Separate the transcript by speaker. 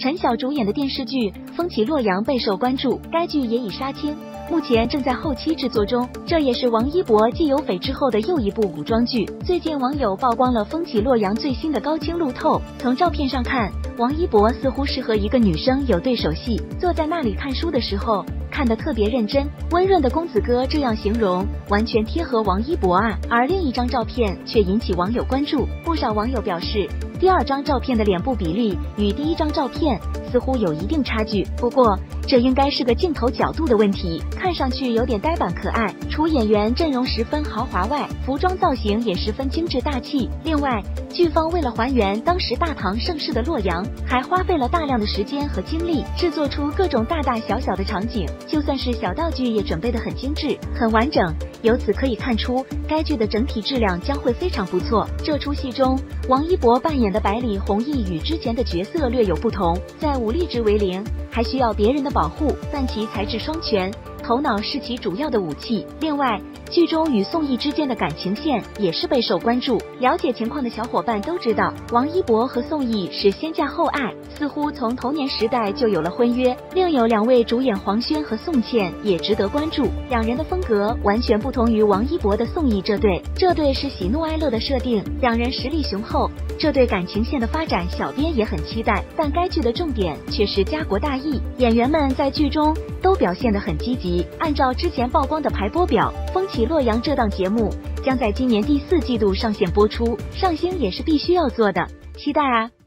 Speaker 1: 陈晓主演的电视剧《风起洛阳》备受关注，该剧也已杀青，目前正在后期制作中。这也是王一博继有匪之后的又一部古装剧。最近网友曝光了《风起洛阳》最新的高清路透，从照片上看，王一博似乎是和一个女生有对手戏，坐在那里看书的时候看得特别认真，温润的公子哥这样形容，完全贴合王一博啊。而另一张照片却引起网友关注，不少网友表示，第二张照片的脸部比例与第一张照片似乎有一定差距，不过这应该是个镜头角度的问题，看上去有点呆板可爱。除演员阵容十分豪华外，服装造型也十分精致大气。另外，剧方为了还原当时大唐盛世的洛阳，还花费了大量的时间和精力，制作出各种大大小小的场景，就算是小道具也准备得很精致、很完整。由此可以看出，该剧的整体质量将会非常不错。这出戏中，王一博扮演的百里弘毅与之前的角色略有不同，在武力值为零，还需要别人的保护，但其才智双全，头脑是其主要的武器。另外，剧中与宋轶之间的感情线也是备受关注。了解情况的小伙伴都知道，王一博和宋轶是先嫁后爱，似乎从童年时代就有了婚约。另有两位主演黄轩和宋茜也值得关注，两人的风格完全不同于王一博的宋轶这对是喜怒哀乐的设定，两人实力雄厚，这对感情线的发展小编也很期待。但该剧的重点却是家国大义，演员们在剧中都表现得很积极。按照之前曝光的排播表，《风起洛阳》这档节目将在今年第4季度上线播出，上星也是必须要做的，期待啊！